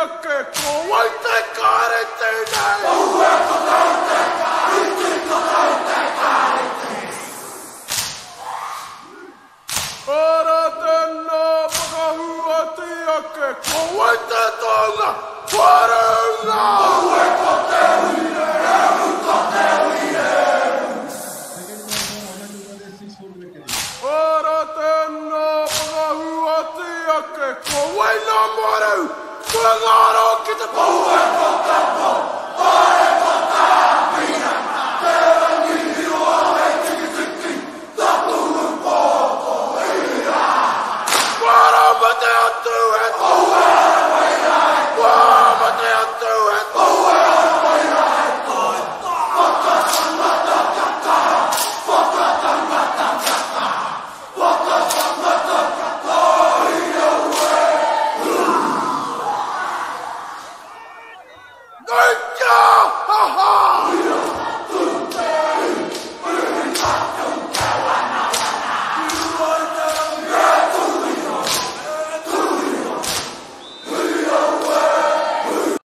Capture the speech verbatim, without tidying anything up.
che vuoi te care te dai ora te no pakahua tia che vuoi te tonga paranga vuoi te uire te uire ora te no pakahua tia che vuoi no moru Pagaro che te vuoi te no pare te pina te ni ro e tiki tiki da tu un po' ira para mate a tu e